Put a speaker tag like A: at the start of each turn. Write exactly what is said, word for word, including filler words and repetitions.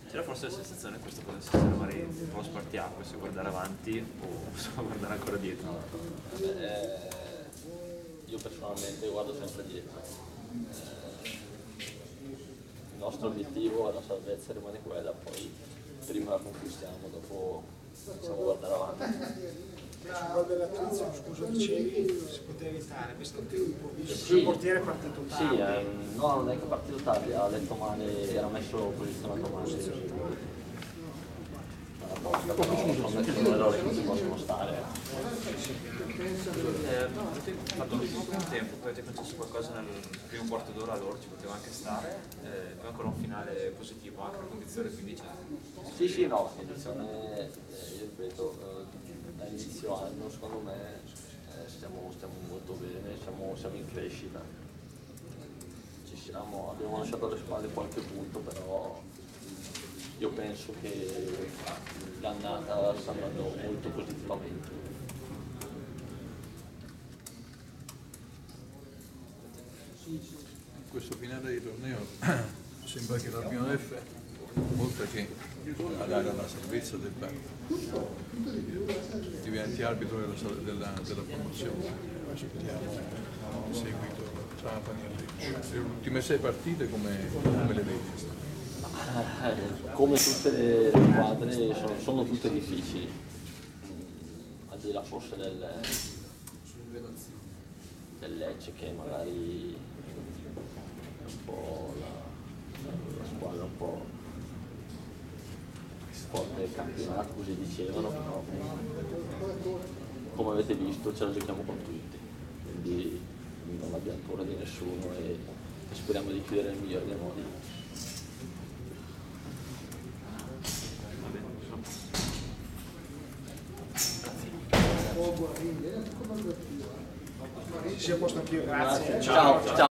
A: C'era forse la sensazione che questo potesse essere magari un po' spartiacque, se guardare avanti o se guardare ancora dietro?
B: Beh, io personalmente guardo sempre dietro. Eh, il nostro obiettivo, la nostra salvezza rimane quella, poi prima la conquistiamo, dopo possiamo guardare avanti.
C: Sul gol della Tuzio, scusa, dicevi, si poteva evitare, visto che il
B: Sì,
C: portiere è partito tardi.
B: sì, eh, no, non è che è partito tardi, ha letto male, era messo posizionato male. Apposta, però sono sono errori che ci possono stare.
A: Eh, avete fatto un ottimo primo tempo, poi avete concesso qualcosa nel primo quarto d'ora, allora ci poteva anche stare, eh, poi ancora un finale positivo, anche la condizione quindi c'è.
B: Sì, sì, no, la condizione, eh, io ripeto, eh, da inizio anno secondo me eh, stiamo, stiamo molto bene, siamo, siamo in crescita. Ci siamo, abbiamo lasciato alle spalle qualche punto, però io penso che l'annata sta andando molto positivamente.
D: In questo finale di torneo sembra che la Piano F, oltre che a dare la salvezza debba diventi arbitro della, della, della promozione. Speriamo di seguito Trapani e Lecce. Le ultime sei partite come, come le vedi?
B: Eh, come tutte le squadre sono, sono tutte difficili, mm, al di là forse del, del Lecce che magari è un po' la, la squadra un po' forte del campionato, così dicevano, però come avete visto ce la giochiamo con tutti, quindi non abbiamo paura di nessuno e speriamo di chiudere nel migliore dei modi.
C: Si sia posto anch'io, grazie.
B: Ciao, ciao.